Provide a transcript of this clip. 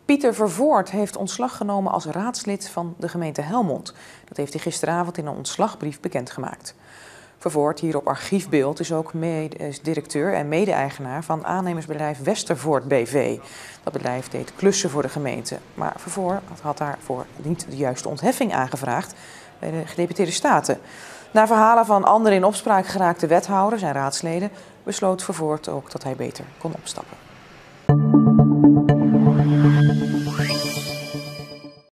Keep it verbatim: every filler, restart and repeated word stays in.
Pieter Vervoort heeft ontslag genomen als raadslid van de gemeente Helmond. Dat heeft hij gisteravond in een ontslagbrief bekendgemaakt. Vervoort, hier op archiefbeeld, is ook mede, is directeur en mede-eigenaar van aannemersbedrijf Westervoort B V. Dat bedrijf deed klussen voor de gemeente. Maar Vervoort had daarvoor niet de juiste ontheffing aangevraagd bij de gedeputeerde staten. Na verhalen van andere in opspraak geraakte wethouders en raadsleden besloot Vervoort ook dat hij beter kon opstappen.